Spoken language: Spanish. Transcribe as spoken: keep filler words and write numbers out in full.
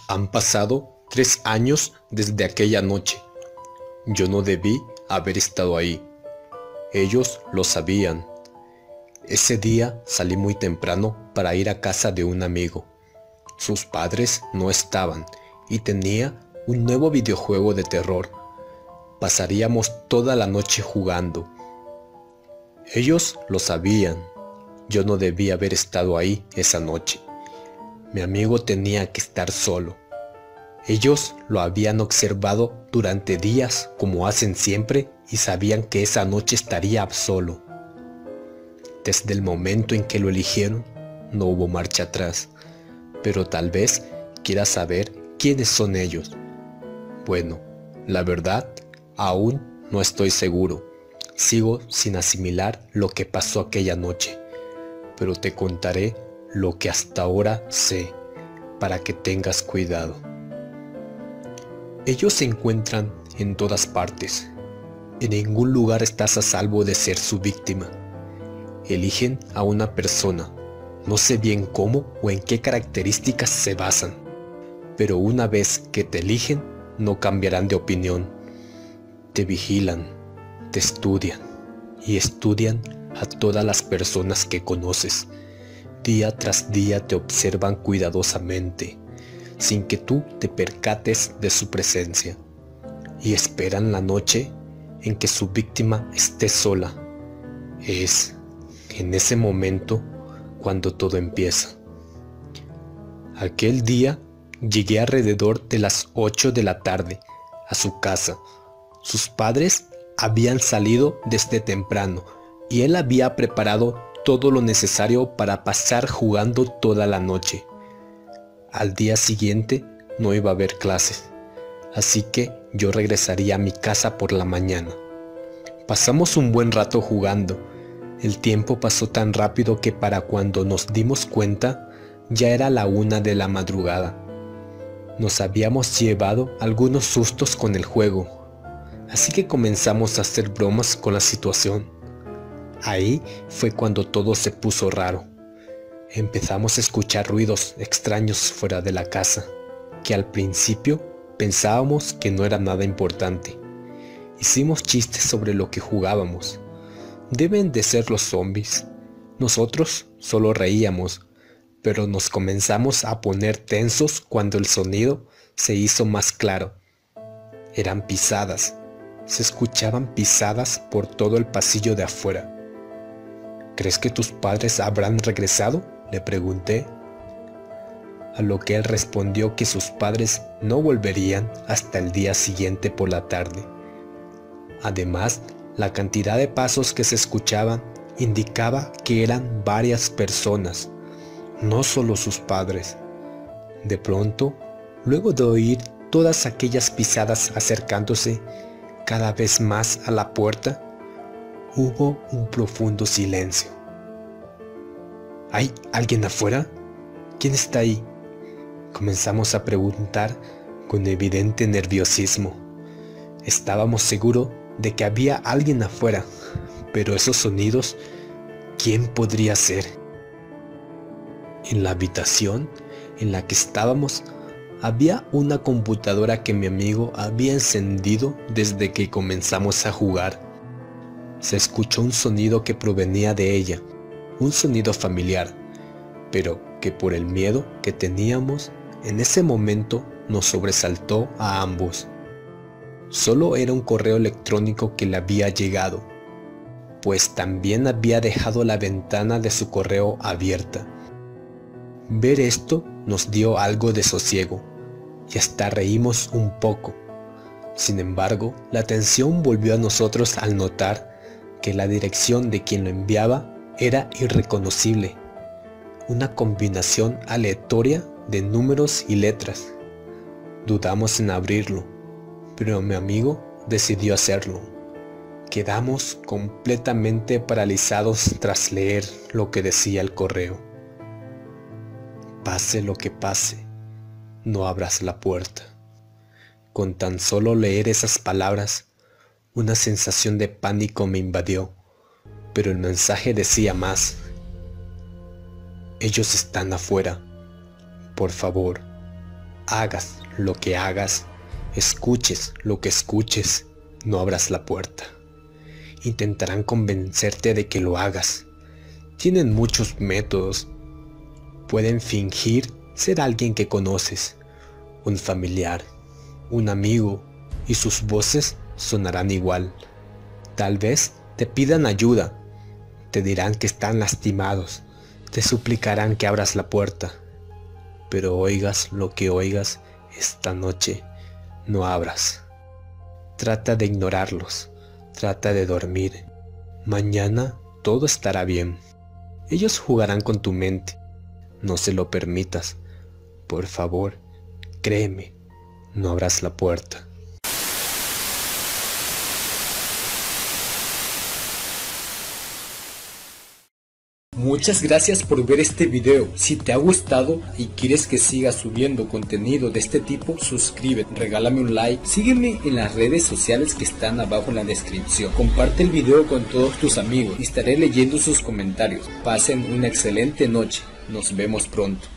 Han pasado tres años desde aquella noche. Yo no debí haber estado ahí. Ellos lo sabían. Ese día salí muy temprano para ir a casa de un amigo. Sus padres no estaban y tenía un nuevo videojuego de terror. Pasaríamos toda la noche jugando. Ellos lo sabían. Yo no debía haber estado ahí esa noche. Mi amigo tenía que estar solo. Ellos lo habían observado durante días como hacen siempre y sabían que esa noche estaría solo. Desde el momento en que lo eligieron, no hubo marcha atrás. Pero tal vez quieras saber quiénes son ellos. Bueno, la verdad, aún no estoy seguro. Sigo sin asimilar lo que pasó aquella noche. Pero te contaré lo que hasta ahora sé, para que tengas cuidado. Ellos se encuentran en todas partes. En ningún lugar estás a salvo de ser su víctima. Eligen a una persona. No sé bien cómo o en qué características se basan. Pero una vez que te eligen, no cambiarán de opinión. Te vigilan, te estudian y estudian a todas las personas que conoces. Día tras día te observan cuidadosamente, sin que tú te percates de su presencia, y esperan la noche en que su víctima esté sola. Es en ese momento cuando todo empieza. Aquel día llegué alrededor de las ocho de la tarde a su casa. Sus padres habían salido desde temprano y él había preparado todo lo necesario para pasar jugando toda la noche. Al día siguiente no iba a haber clases, así que yo regresaría a mi casa por la mañana. Pasamos un buen rato jugando. El tiempo pasó tan rápido que para cuando nos dimos cuenta ya era la una de la madrugada. Nos habíamos llevado algunos sustos con el juego, así que comenzamos a hacer bromas con la situación. Ahí fue cuando todo se puso raro. Empezamos a escuchar ruidos extraños fuera de la casa, que al principio pensábamos que no era nada importante. Hicimos chistes sobre lo que jugábamos. Deben de ser los zombies. Nosotros solo reíamos, pero nos comenzamos a poner tensos cuando el sonido se hizo más claro. Eran pisadas. Se escuchaban pisadas por todo el pasillo de afuera. ¿Crees que tus padres habrán regresado?, le pregunté. A lo que él respondió que sus padres no volverían hasta el día siguiente por la tarde. Además, la cantidad de pasos que se escuchaban indicaba que eran varias personas, no solo sus padres. De pronto, luego de oír todas aquellas pisadas acercándose cada vez más a la puerta, hubo un profundo silencio. ¿Hay alguien afuera? ¿Quién está ahí?, comenzamos a preguntar con evidente nerviosismo. Estábamos seguros de que había alguien afuera, pero esos sonidos, ¿quién podría ser? En la habitación en la que estábamos había una computadora que mi amigo había encendido desde que comenzamos a jugar. Se escuchó un sonido que provenía de ella, un sonido familiar, pero que por el miedo que teníamos en ese momento nos sobresaltó a ambos. Solo era un correo electrónico que le había llegado, pues también había dejado la ventana de su correo abierta. Ver esto nos dio algo de sosiego y hasta reímos un poco. Sin embargo, la tensión volvió a nosotros al notar que la dirección de quien lo enviaba era irreconocible, una combinación aleatoria de números y letras. Dudamos en abrirlo, pero mi amigo decidió hacerlo. Quedamos completamente paralizados tras leer lo que decía el correo. Pase lo que pase, no abras la puerta. Con tan solo leer esas palabras, una sensación de pánico me invadió, pero el mensaje decía más. Ellos están afuera. Por favor, Hagas lo que hagas, escuches lo que escuches, no abras la puerta. Intentarán convencerte de que lo hagas. Tienen muchos métodos. Pueden fingir ser alguien que conoces, un familiar, un amigo, y sus voces sonarán igual. Tal vez te pidan ayuda, te dirán que están lastimados, te suplicarán que abras la puerta. Pero oigas lo que oigas esta noche, no abras. Trata de ignorarlos, trata de dormir. Mañana todo estará bien. Ellos jugarán con tu mente. No se lo permitas. Por favor, créeme, no abras la puerta. Muchas gracias por ver este video. Si te ha gustado y quieres que siga subiendo contenido de este tipo, suscríbete, regálame un like, sígueme en las redes sociales que están abajo en la descripción. Comparte el video con todos tus amigos y estaré leyendo sus comentarios. Pasen una excelente noche. Nos vemos pronto.